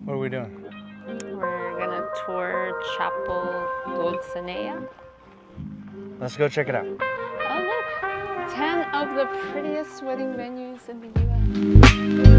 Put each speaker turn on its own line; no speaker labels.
What are we doing?
We're gonna tour Chapel Dulcinea.
Let's go check it out.
Oh look, 10 of the prettiest wedding venues in the US.